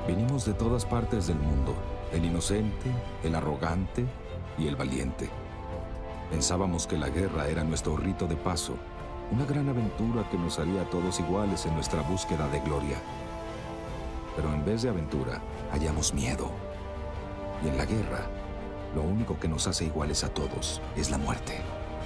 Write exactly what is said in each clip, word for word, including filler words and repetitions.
Vinimos de todas partes del mundo, el inocente, el arrogante y el valiente. Pensábamos que la guerra era nuestro rito de paso, una gran aventura que nos haría a todos iguales en nuestra búsqueda de gloria. Pero en vez de aventura, hallamos miedo. Y en la guerra, lo único que nos hace iguales a todos es la muerte.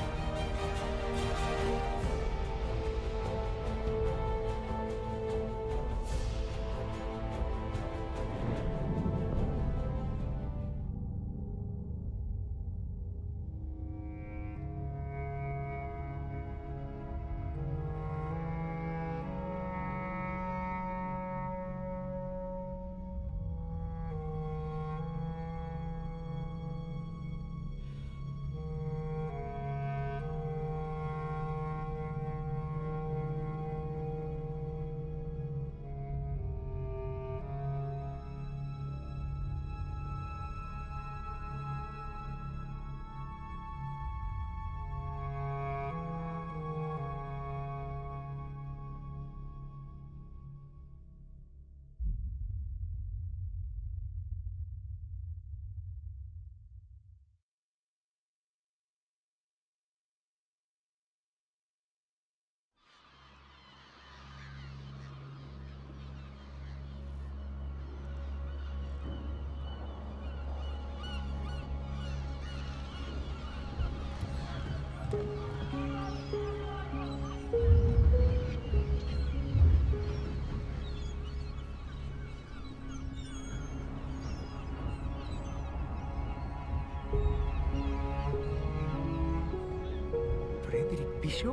¿Frederick Bishop?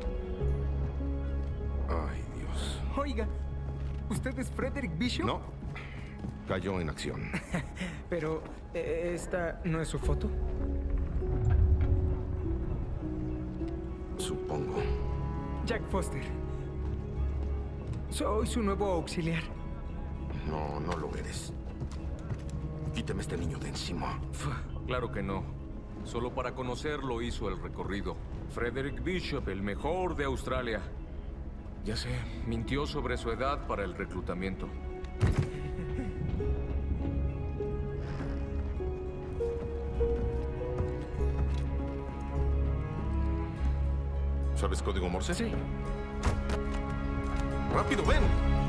Ay, Dios. Oiga, ¿usted es Frederick Bishop? No, cayó en acción. Pero, eh, ¿esta no es su foto? Supongo. Jack Foster. Soy su nuevo auxiliar. No, no lo eres. Quíteme este niño de encima. Claro que no. Solo para conocerlo hizo el recorrido. Frederick Bishop, el mejor de Australia. Ya sé, mintió sobre su edad para el reclutamiento. ¿Sabes código Morse? Sí. ¡Rápido, ven!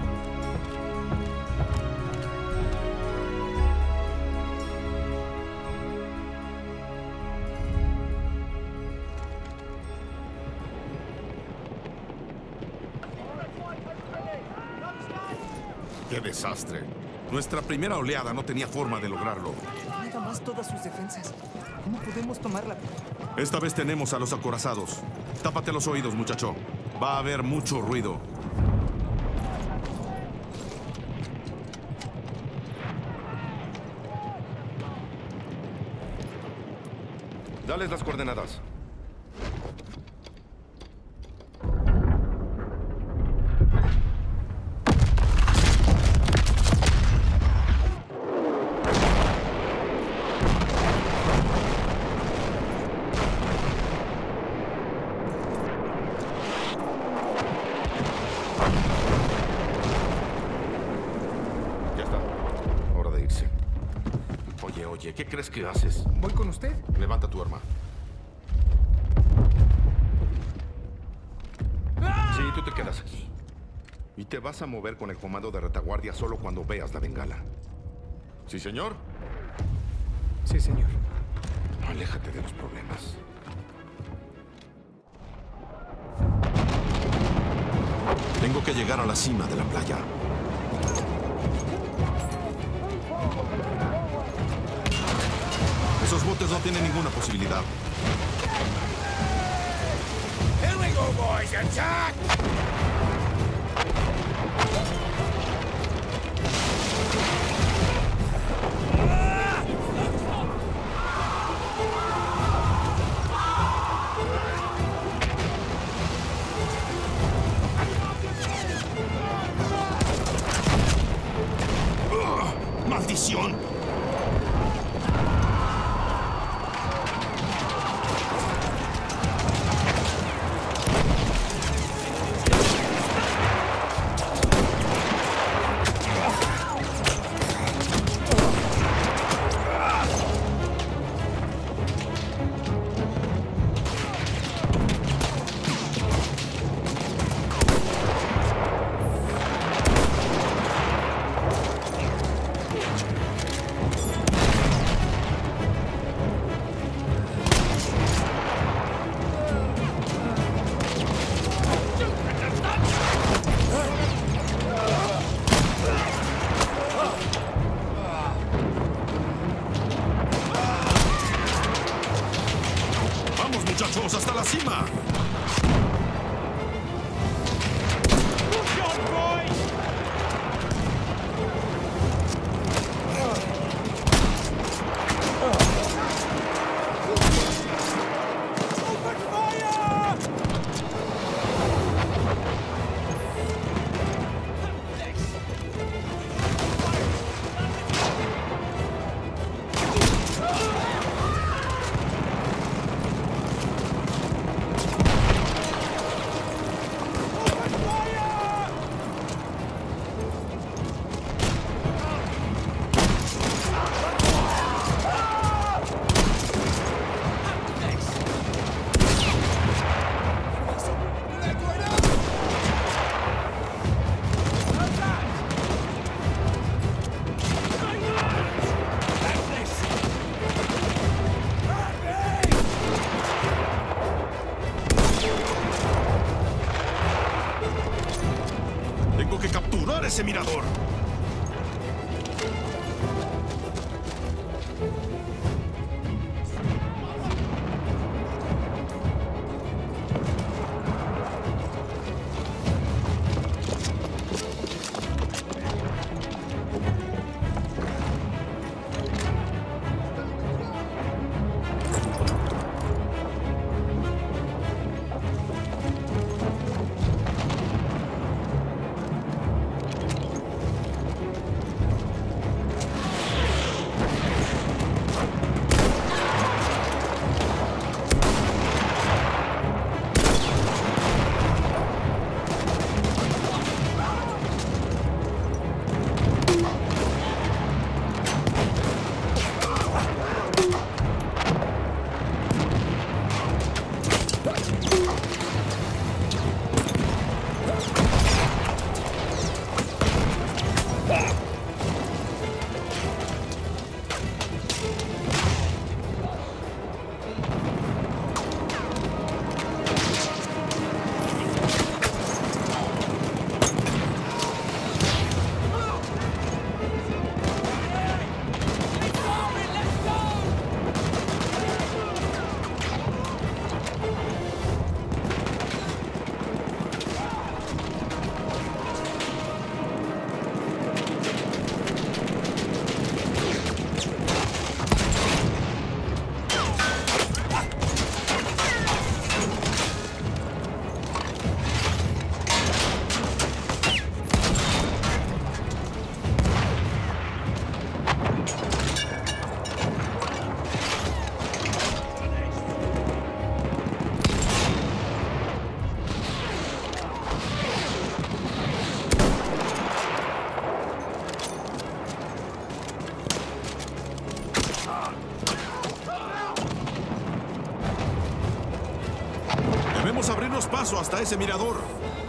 ¡Qué desastre! Nuestra primera oleada no tenía forma de lograrlo. Nada más todas sus defensas. ¿Cómo podemos tomarla? Esta vez tenemos a los acorazados. Tápate los oídos, muchacho. Va a haber mucho ruido. Dales las coordenadas. Oye, ¿qué crees que haces? ¿Voy con usted? Levanta tu arma. Sí, tú te quedas aquí. Y te vas a mover con el comando de retaguardia solo cuando veas la bengala. ¿Sí, señor? Sí, señor. Aléjate de los problemas. Tengo que llegar a la cima de la playa. Esos botes no tienen ninguna posibilidad. Here we go, boys! Attack! ¡Uh! ¡Maldición! ese mirador! Debemos abrirnos paso hasta ese mirador.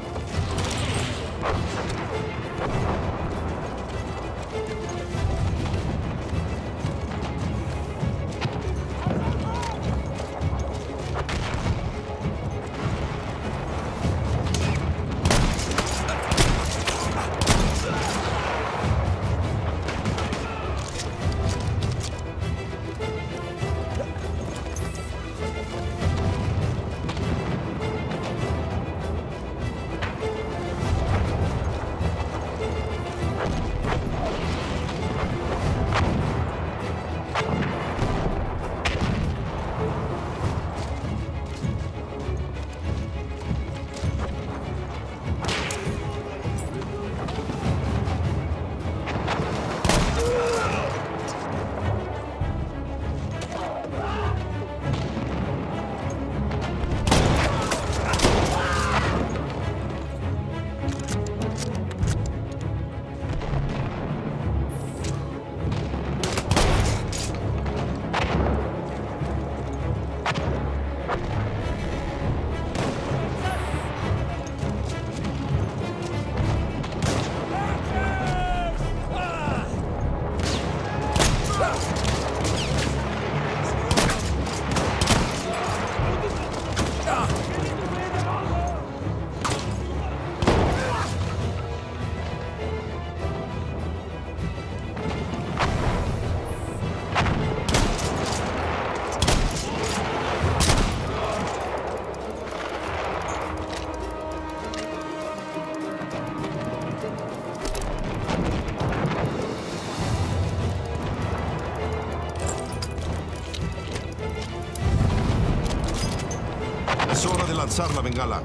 Es hora de lanzar la bengala.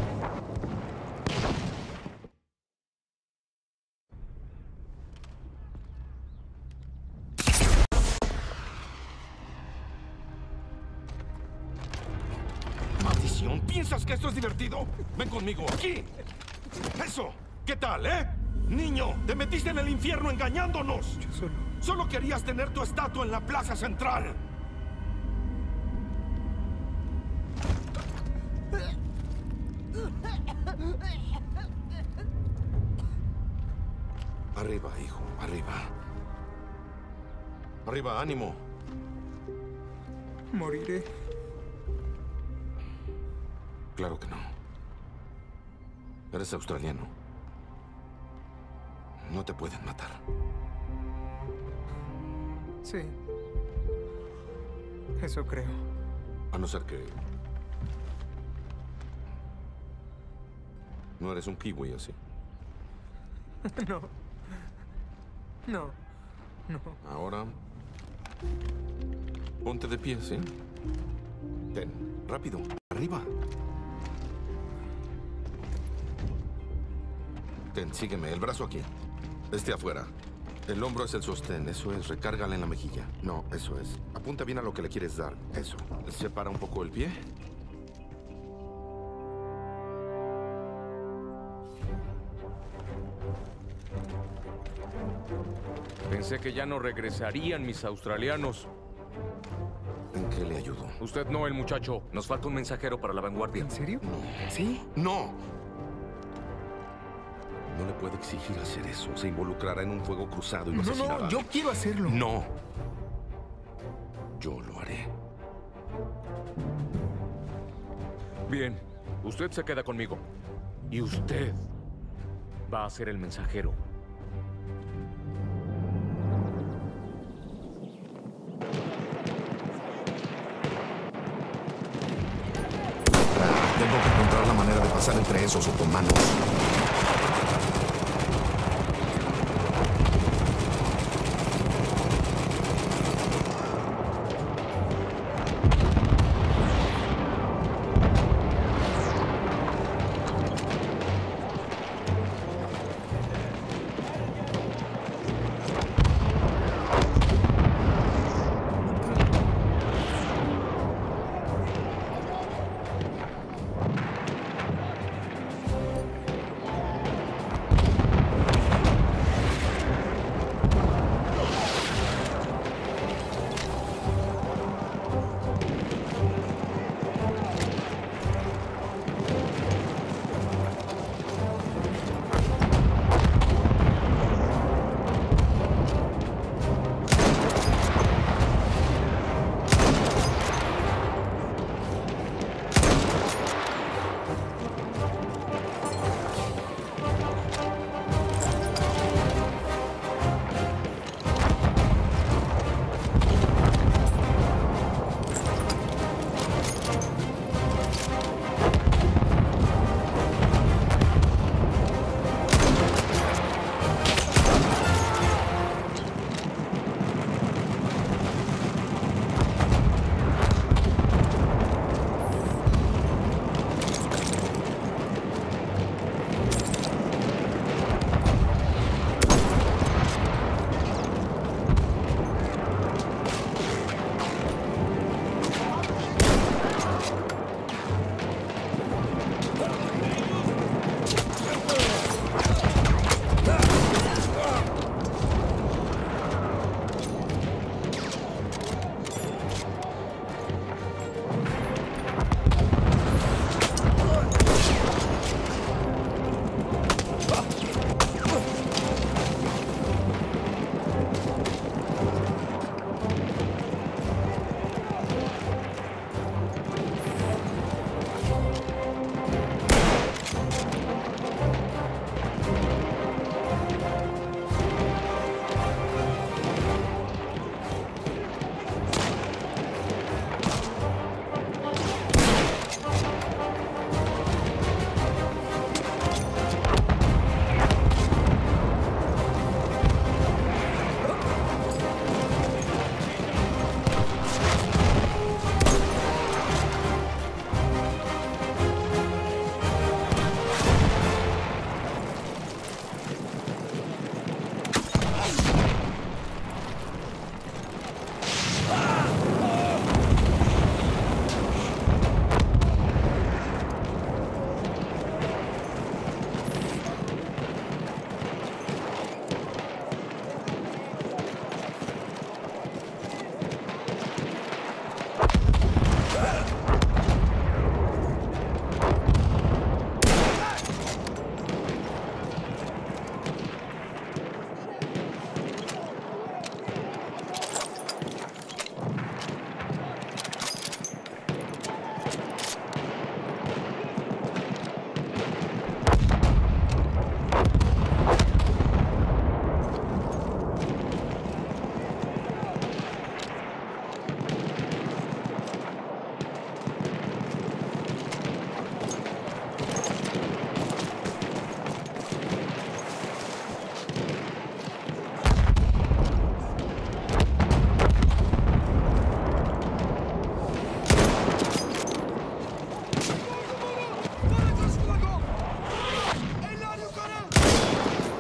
¡Maldición! ¿Piensas que esto es divertido? Ven conmigo, aquí. ¡Eso! ¿Qué tal, eh? Niño, te metiste en el infierno engañándonos. Yo solo... Solo querías tener tu estatua en la plaza central. Arriba, hijo, arriba. Arriba, ánimo. Moriré. Claro que no. Eres australiano. No te pueden matar. Sí. Eso creo. A no ser que... No eres un kiwi así. No. No. No. Ahora... Ponte de pie, ¿sí? Ten, rápido, arriba. Ten, sígueme, el brazo aquí. Este afuera. El hombro es el sostén, eso es. Recárgala en la mejilla. No, eso es. Apunta bien a lo que le quieres dar. Eso. Separa un poco el pie. Pensé que ya no regresarían mis australianos. ¿En qué le ayudo? Usted no, el muchacho. Nos falta un mensajero para la vanguardia. ¿En serio? No. ¿Sí? ¡No! No le puedo exigir hacer eso. Se involucrará en un fuego cruzado y lo No, asesinará. no, yo quiero hacerlo. No. Yo lo haré. Bien, usted se queda conmigo. Y usted va a ser el mensajero. Tengo que encontrar la manera de pasar entre esos otomanos.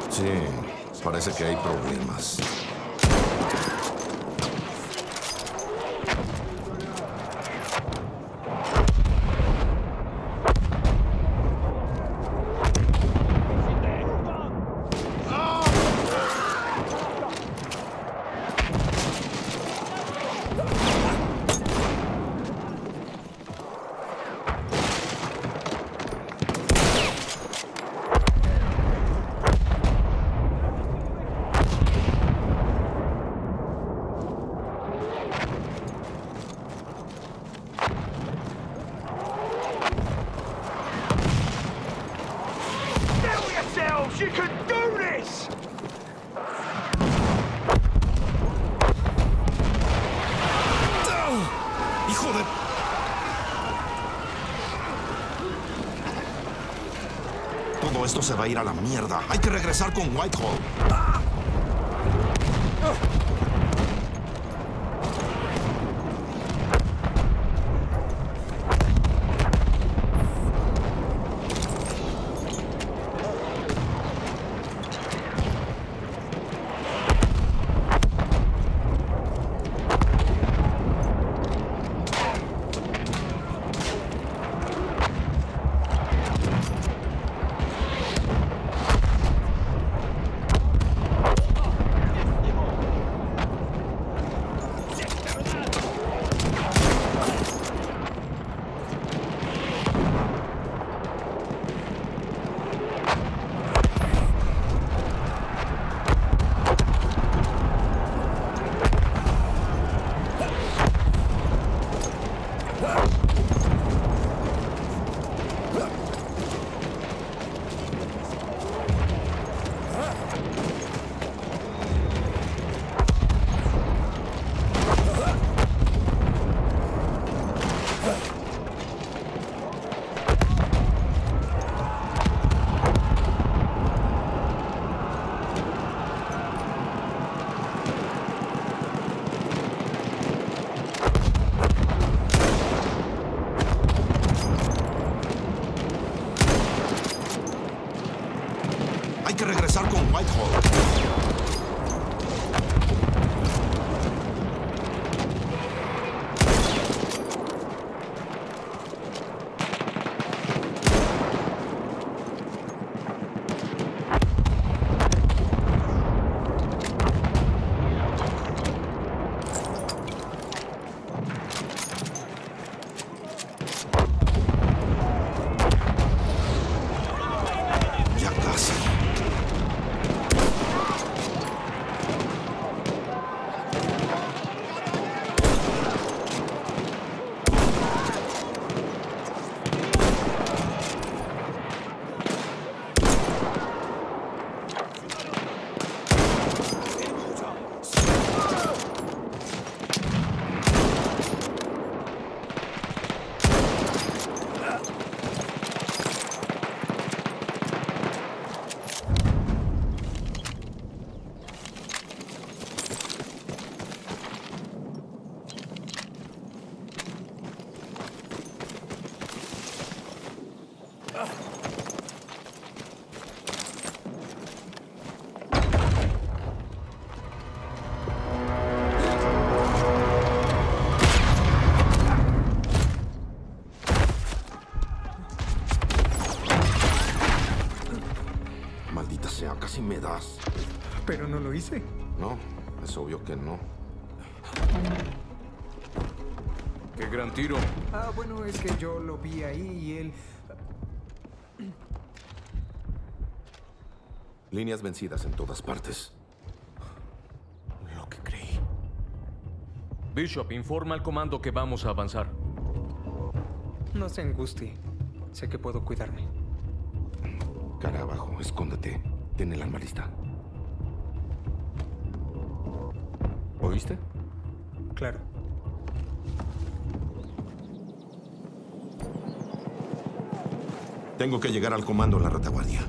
Sí, parece que hay problemas. You can do this! ¡Hijo de... Todo esto se va a ir a la mierda. Hay que regresar con Whitehall. Hay que regresar con Whitehall. Ya casi. Maldita sea, casi me das. Pero no lo hice. No, es obvio que no. ¡Qué gran tiro! Ah, bueno, es que yo lo vi ahí y él... Líneas vencidas en todas partes. Lo que creí. Bishop, informa al comando que vamos a avanzar. No se angustie. Sé que puedo cuidarme. Cara abajo, escóndete. Ten el arma lista. ¿Oíste? Claro. Tengo que llegar al comando en la retaguardia.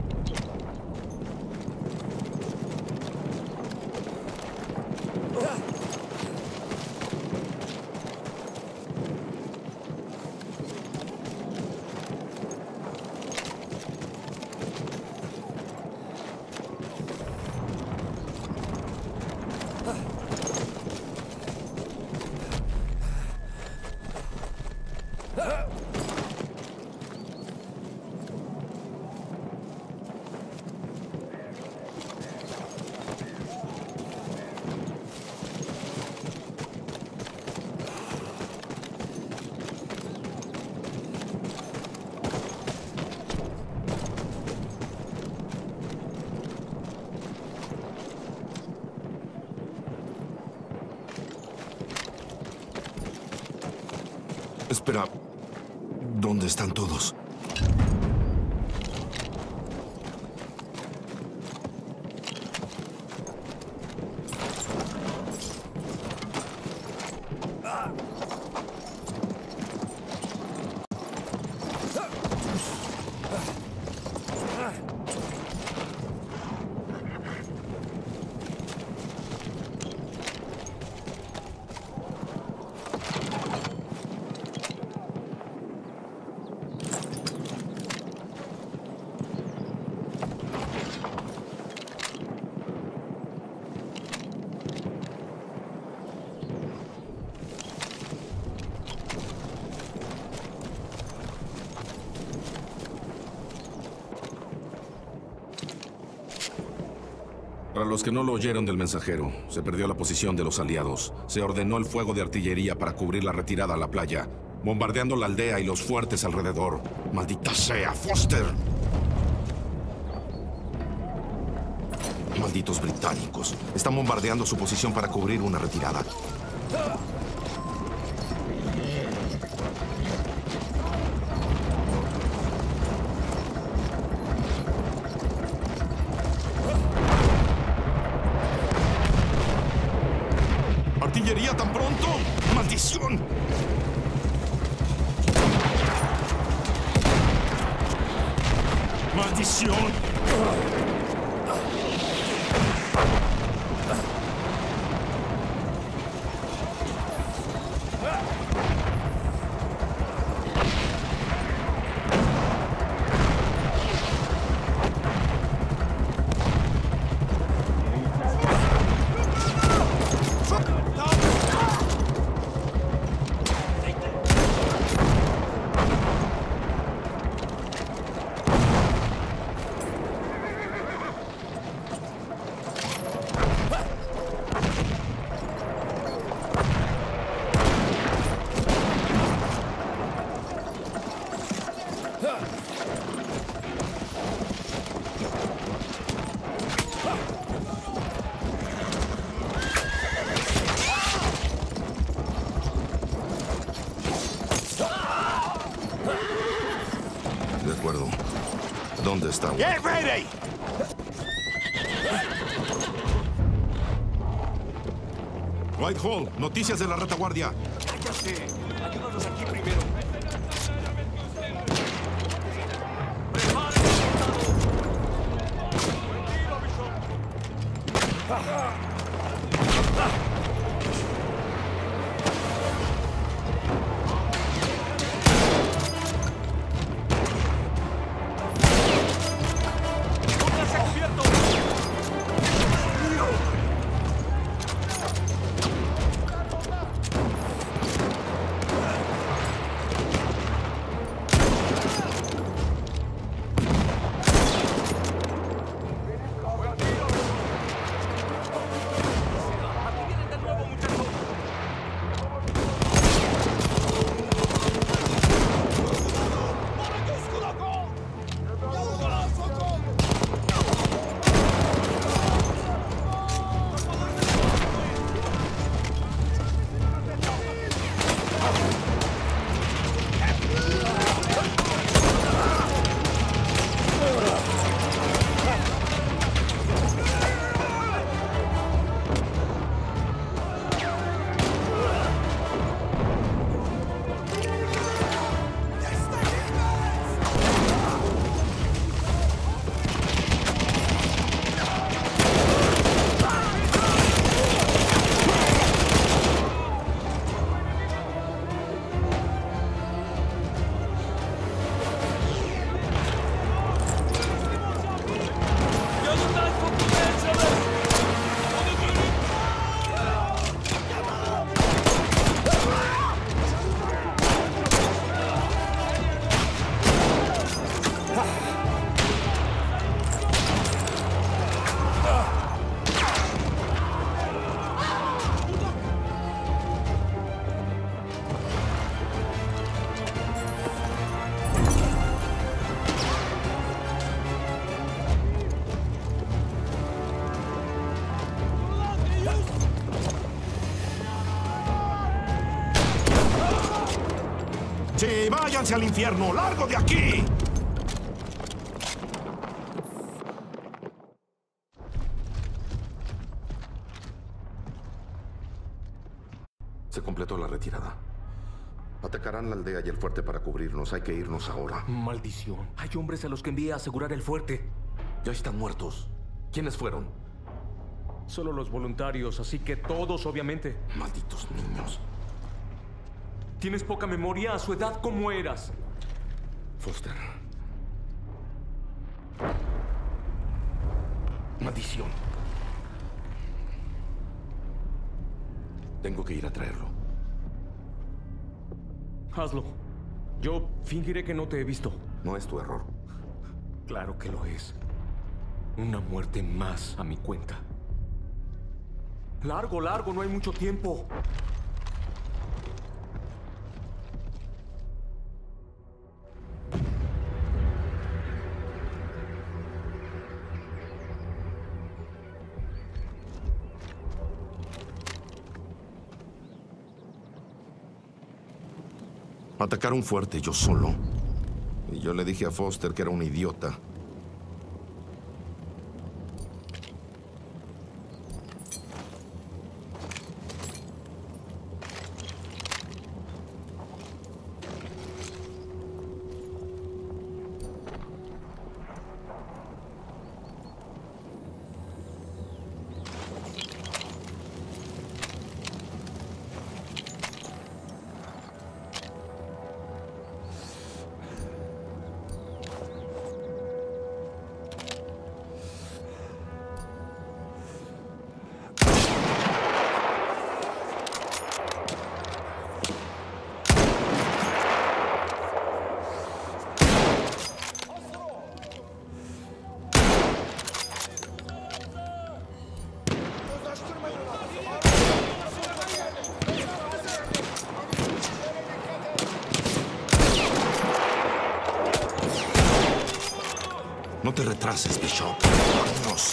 Espera. ¿Dónde están todos? Para los que no lo oyeron del mensajero, se perdió la posición de los aliados. Se ordenó el fuego de artillería para cubrir la retirada a la playa, bombardeando la aldea y los fuertes alrededor. ¡Maldita sea, Foster! Malditos británicos. Están bombardeando su posición para cubrir una retirada. ¿Artillería tan pronto? ¡Maldición! ¡Maldición! De acuerdo. ¿Dónde está? Get ready! Whitehall, noticias de la retaguardia. Cállate. Ayúdanos aquí primero. ¡Váyanse al infierno! ¡Largo de aquí! Se completó la retirada. Atacarán la aldea y el fuerte para cubrirnos. Hay que irnos ahora. Maldición. Hay hombres a los que envié a asegurar el fuerte. Ya están muertos. ¿Quiénes fueron? Solo los voluntarios, así que todos, obviamente. Malditos niños. Tienes poca memoria. A su edad, ¿cómo eras? Foster. Maldición. Tengo que ir a traerlo. Hazlo. Yo fingiré que no te he visto. No es tu error. Claro que lo es. Una muerte más a mi cuenta. Largo, largo, no hay mucho tiempo. Atacaron fuerte yo solo. Y yo le dije a Foster que era un idiota. No te retrases, Bishop. Vámonos.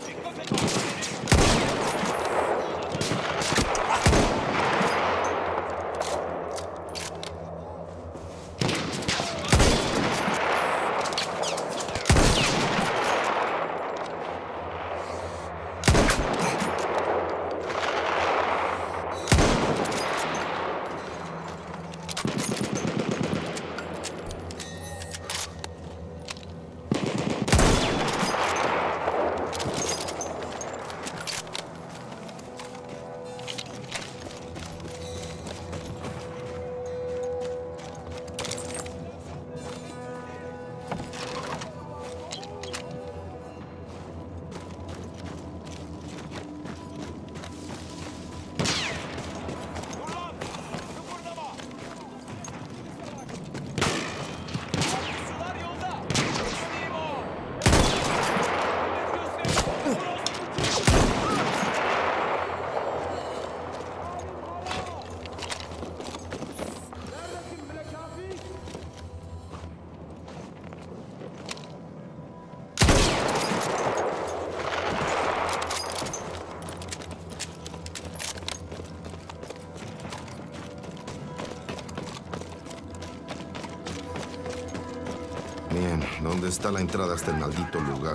Bien, ¿dónde está la entrada a este maldito lugar?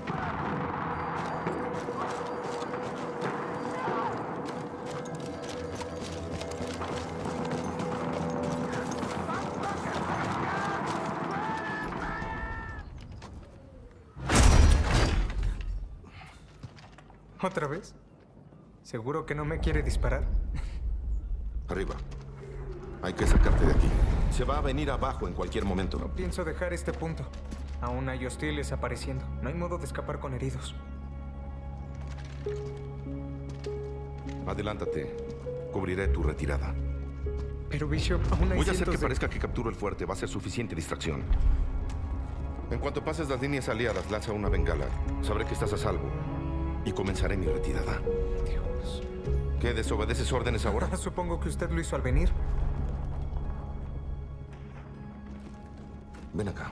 ¿Otra vez? ¿Seguro que no me quiere disparar? Arriba. Hay que sacarte de aquí. Se va a venir abajo en cualquier momento. No pienso dejar este punto. Aún hay hostiles apareciendo. No hay modo de escapar con heridos. Adelántate. Cubriré tu retirada. Pero, Bishop, aún hay Voy a hacer cientos que de- parezca que capturo el fuerte. Va a ser suficiente distracción. En cuanto pases las líneas aliadas, lanza una bengala. Sabré que estás a salvo. Y comenzaré mi retirada. Dios. ¿Qué, desobedeces órdenes ahora? Supongo que usted lo hizo al venir. Ven acá.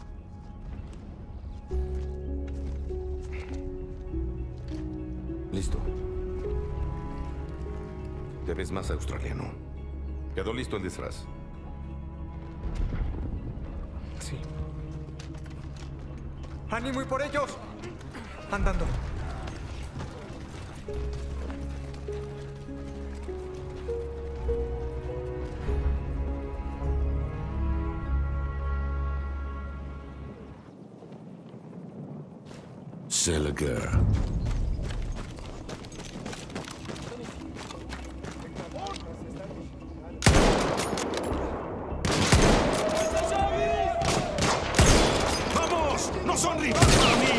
Listo. Te ves más australiano. Quedó listo el disfraz. Sí. ¡Ánimo y por ellos! Andando. Seliger. ¡Vamos! ¡No son rivales para mí!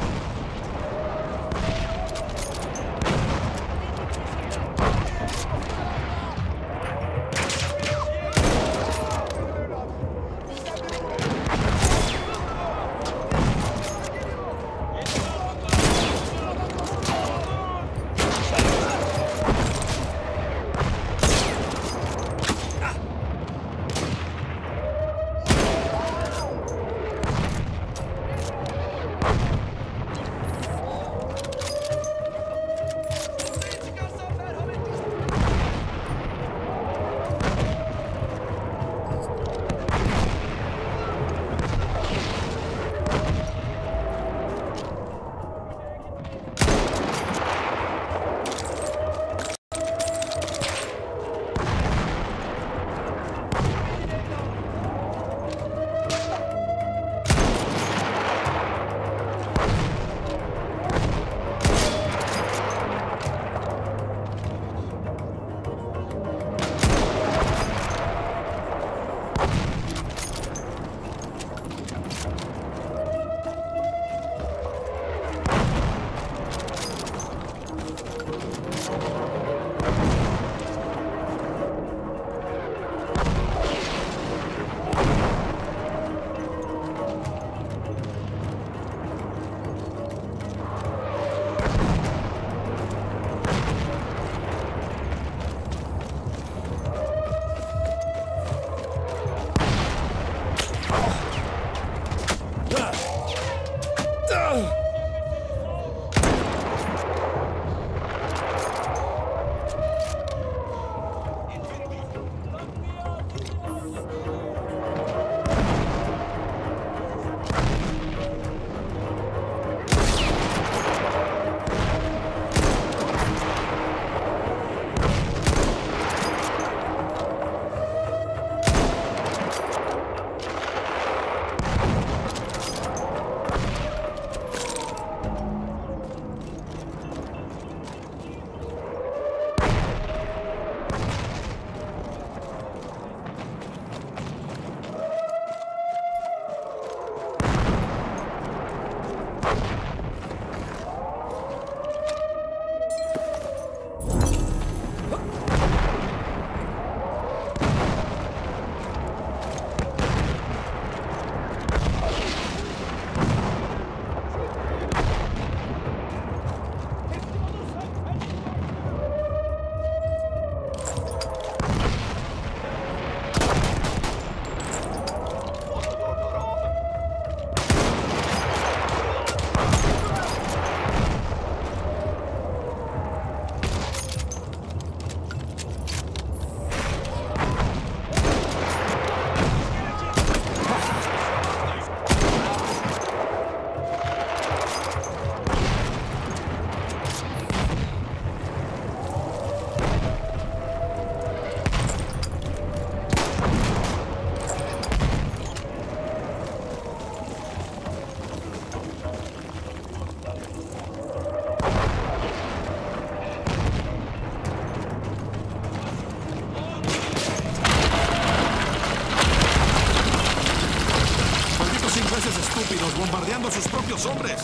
bombardeando a sus propios hombres.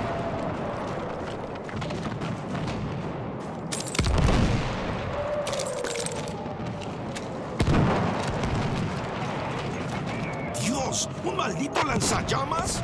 ¡Dios! ¿Un maldito lanzallamas?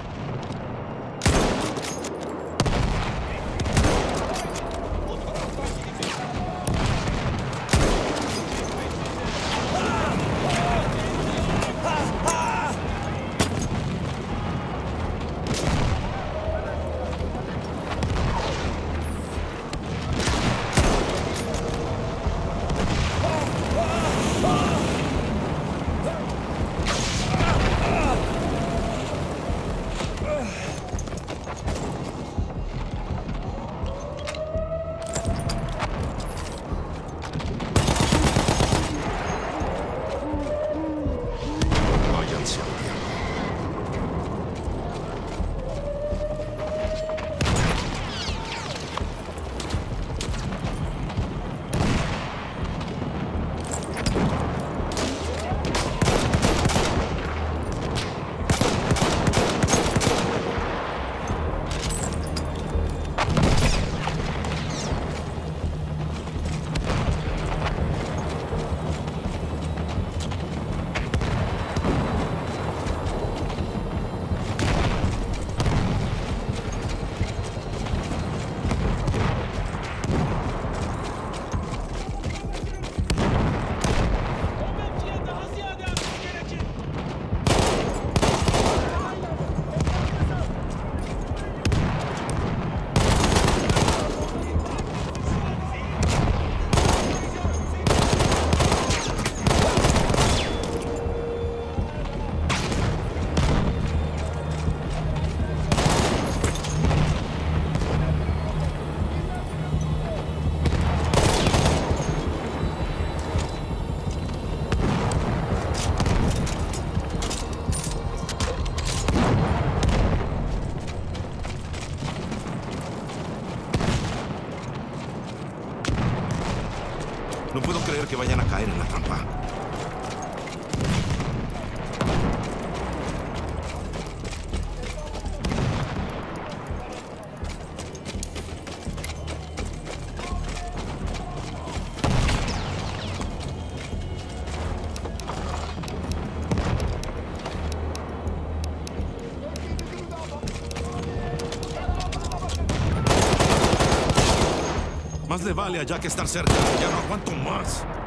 puedo creer que vayan a caer en la trampa. Más le vale a Jack estar cerca. Ya no aguanto más.